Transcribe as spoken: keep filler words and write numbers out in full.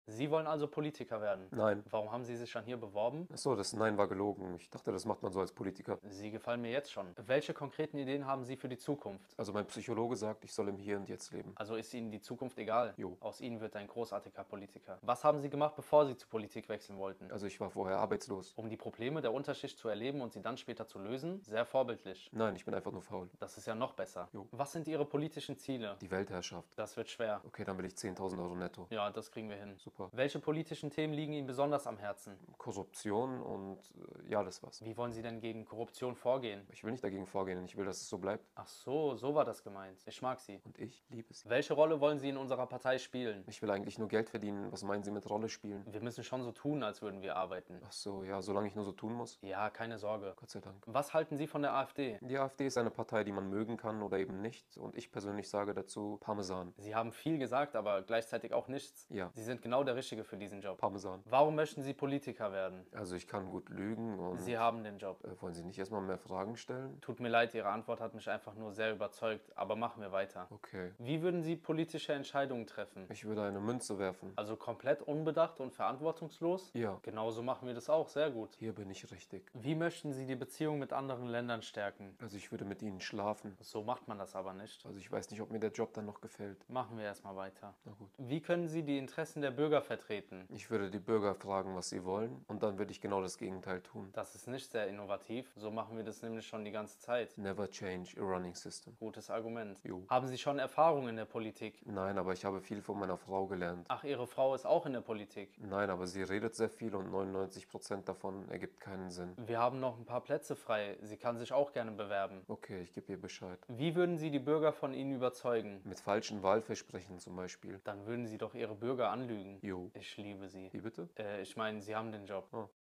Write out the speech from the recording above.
Sie wollen also Politiker werden? Nein. Warum haben Sie sich schon hier beworben? Ach so, das Nein war gelogen. Ich dachte, das macht man so als Politiker. Sie gefallen mir jetzt schon. Welche konkreten Ideen haben Sie für die Zukunft? Also mein Psychologe sagt, ich soll im Hier und Jetzt leben. Also ist Ihnen die Zukunft egal? Jo. Aus Ihnen wird ein großartiger Politiker. Was haben Sie gemacht, bevor Sie zur Politik wechseln wollten? Also ich war vorher arbeitslos. Um die Probleme der Unterschicht zu erleben und sie dann später zu lösen? Sehr vorbildlich. Nein, ich bin einfach nur faul. Das ist ja noch besser. Jo. Was sind Ihre politischen Ziele? Die Weltherrschaft. Das wird schwer. Okay, dann will ich zehntausend Euro netto. Ja, das kriegen wir hin. Super. Welche politischen Themen liegen Ihnen besonders am Herzen? Korruption und äh, ja, das was. Wie wollen Sie denn gegen Korruption vorgehen? Ich will nicht dagegen vorgehen, ich will, dass es so bleibt. Ach so, so war das gemeint. Ich mag Sie. Und ich liebe es. Welche Rolle wollen Sie in unserer Partei spielen? Ich will eigentlich nur Geld verdienen. Was meinen Sie mit Rolle spielen? Wir müssen schon so tun, als würden wir arbeiten. Ach so, ja, solange ich nur so tun muss. Ja, keine Sorge. Gott sei Dank. Was halten Sie von der AfD? Die AfD ist eine Partei, die man mögen kann oder eben nicht. Und ich persönlich sage dazu Parmesan. Sie haben viel gesagt, aber gleichzeitig auch nichts. Ja. Sie sind genau der Richtige für diesen Job. Parmesan. Warum möchten Sie Politiker werden? Also ich kann gut lügen und... Sie haben den Job. Äh, wollen Sie nicht erstmal mehr Fragen stellen? Tut mir leid, Ihre Antwort hat mich einfach nur sehr überzeugt, aber machen wir weiter. Okay. Wie würden Sie politische Entscheidungen treffen? Ich würde eine Münze werfen. Also komplett unbedacht und verantwortungslos? Ja. Genauso machen wir das auch, sehr gut. Hier bin ich richtig. Wie möchten Sie die Beziehung mit anderen Ländern stärken? Also ich würde mit Ihnen schlafen. So macht man das aber nicht. Also ich weiß nicht, ob mir der Job dann noch gefällt. Machen wir erstmal weiter. Na gut. Wie können Sie die Interessen der Bürger vertreten? Ich würde die Bürger fragen, was sie wollen, und dann würde ich genau das Gegenteil tun. Das ist nicht sehr innovativ. So machen wir das nämlich schon die ganze Zeit. Never change a running system. Gutes Argument. Jo. Haben Sie schon Erfahrung in der Politik? Nein, aber ich habe viel von meiner Frau gelernt. Ach, Ihre Frau ist auch in der Politik. Nein, aber sie redet sehr viel und neunundneunzig Prozent davon ergibt keinen Sinn. Wir haben noch ein paar Plätze frei. Sie kann sich auch gerne bewerben. Okay, ich gebe ihr Bescheid. Wie würden Sie die Bürger von Ihnen überzeugen? Mit falschen Wahlversprechen zum Beispiel. Dann würden Sie doch Ihre Bürger anlügen. Jo. Ich liebe Sie. Wie bitte? Äh, ich meine, Sie haben den Job. Oh.